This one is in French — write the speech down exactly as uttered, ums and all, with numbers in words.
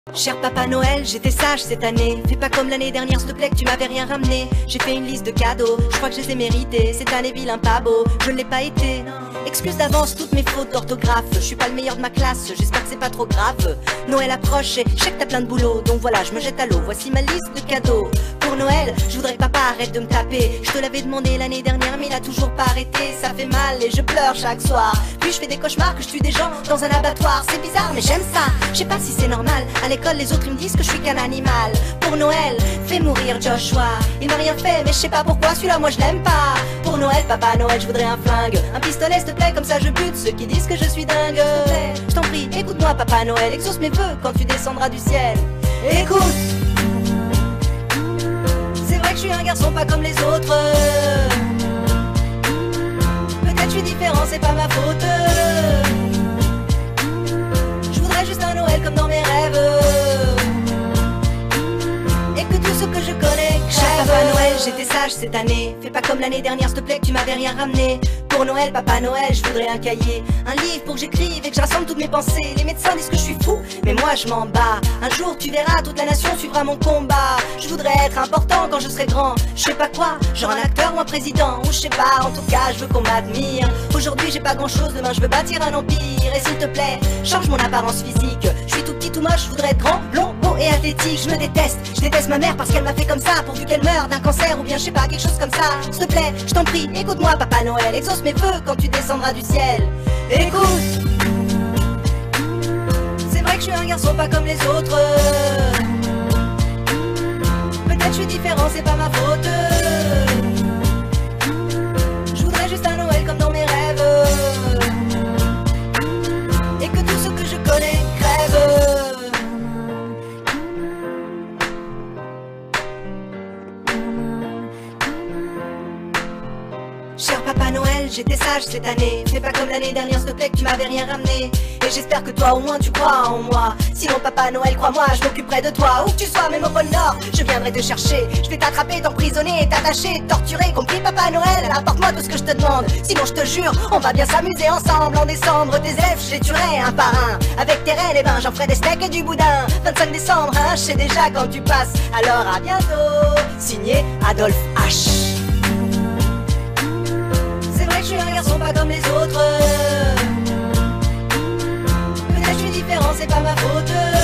Cher Papa Noël, j'étais sage cette année. Fais pas comme l'année dernière, s'il te plaît, que tu m'avais rien ramené. J'ai fait une liste de cadeaux, je crois que je les ai mérités. Cette année vilain pas beau, je ne l'ai pas été. Excuse d'avance toutes mes fautes d'orthographe. Je suis pas le meilleur de ma classe, j'espère que c'est pas trop grave. Noël approche et je sais que t'as plein de boulot. Donc voilà, je me jette à l'eau, voici ma liste de cadeaux. Pour Noël, je voudrais que papa arrête de me taper. Je te l'avais demandé l'année dernière mais il a toujours pas arrêté. Ça fait mal et je pleure chaque soir. Puis je fais des cauchemars que je tue des gens dans un abattoir. C'est bizarre mais j'aime ça, je sais pas si c'est normal. À l'école les autres ils me disent que je suis qu'un animal. Pour Noël, fais mourir Joshua. Il m'a rien fait mais je sais pas pourquoi celui-là moi je l'aime pas. Pour Noël, Papa Noël, je voudrais un flingue. Un pistolet s'il te plaît, comme ça je bute ceux qui disent que je suis dingue. Je t'en prie, écoute-moi Papa Noël, exauce mes vœux quand tu descendras du ciel. Écoute, c'est vrai que je suis un garçon pas comme les autres. Peut-être je suis différent, c'est pas ma faute. Je voudrais juste un Noël comme dans mes rêves. Et que tout ce que je connais crève. Cher Papa Noël, j'étais sage cette année. Fais pas comme l'année dernière s'il te plaît, que tu m'avais rien ramené. Pour Noël, Papa Noël, je voudrais un cahier, un livre pour que j'écrive et que je rassemble toutes mes pensées. Les médecins disent que je suis fou, mais moi je m'en bats. Un jour tu verras, toute la nation suivra mon combat. Je voudrais être important quand je serai grand. Je sais pas quoi, genre un acteur ou un président. Ou je sais pas, en tout cas je veux qu'on m'admire. Aujourd'hui j'ai pas grand chose, demain je veux bâtir un empire. Et s'il te plaît, change mon apparence physique. Je suis tout petit, tout moche, je voudrais être grand, long, beau et athlétique. Je me déteste, je déteste ma mère parce qu'elle m'a fait comme ça. Pourvu qu'elle meure d'un cancer ou bien je sais pas, quelque chose comme ça. S'il te plaît, je t'en prie, écoute-moi Papa Noël, exauce mes vœux quand tu descendras du ciel. Écoute, c'est vrai que je suis un garçon pas comme les autres. Peut-être je suis différent, c'est pas ma faute. Je voudrais juste un Noël comme dans mes rêves. Et que tout ce que je connais crève. Cher Papa Noël, j'étais sage cette année. Fais pas comme l'année dernière s'il te plaît, que tu m'avais rien ramené. Et j'espère que toi au moins tu crois en moi. Sinon Papa Noël, crois-moi, je m'occuperai de toi. Où que tu sois, même au pôle Nord, je viendrai te chercher. Je vais t'attraper, t'emprisonner, t'attacher, torturer. Compris Papa Noël, apporte-moi tout ce que je te demande. Sinon je te jure, on va bien s'amuser ensemble. En décembre, tes élèves, je les tuerai un par un. Avec tes reines, et ben j'en ferai des steaks et du boudin. vingt-cinq décembre, hein, je sais déjà quand tu passes. Alors à bientôt, signé Adolphe H. Je suis un garçon pas comme les autres. Peut-être je suis différent, c'est pas ma faute.